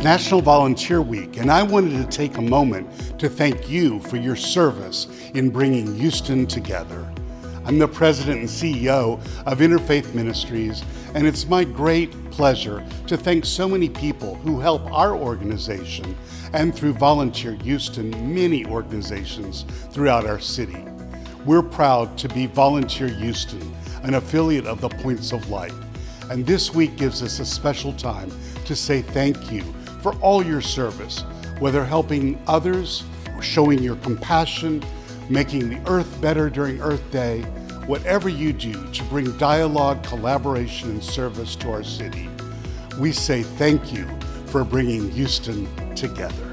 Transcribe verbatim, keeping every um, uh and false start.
National Volunteer Week, and I wanted to take a moment to thank you for your service in bringing Houston together. I'm the president and C E O of Interfaith Ministries, and it's my great pleasure to thank so many people who help our organization and through Volunteer Houston, many organizations throughout our city. We're proud to be Volunteer Houston, an affiliate of the Points of Light, and this week gives us a special time to say thank you for all your service, whether helping others, showing your compassion, making the earth better during Earth Day, whatever you do to bring dialogue, collaboration, and service to our city. We say thank you for bringing Houston together.